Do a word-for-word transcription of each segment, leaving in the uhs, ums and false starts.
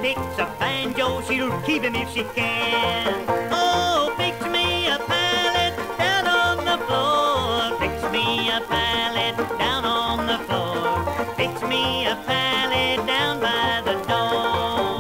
picks a banjo, she'll keep him if she can. Oh, fix me a pallet down on the floor. Fix me a pallet down on the floor. Fix me a pallet down by the door.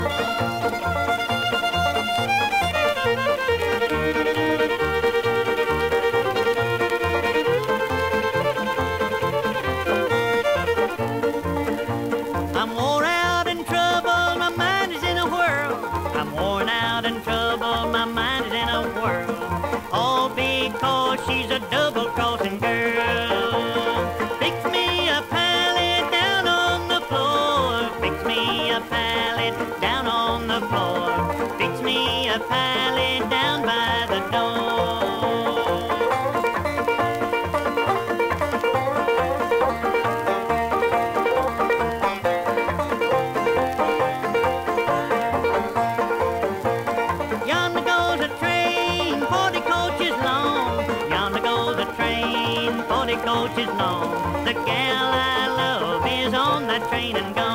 I'm worn out and troubled, my mind is in a whirl. I'm worn out and troubled, my mind is in a whirl. All because she's a double-crossing girl. Fix me a pallet down on the floor. Fix me a pallet down on the floor. Fix me a pallet down by the door. Yonder goes a train, forty coaches long. Yonder goes a train, forty coaches long. The gal I love is on that train and gone.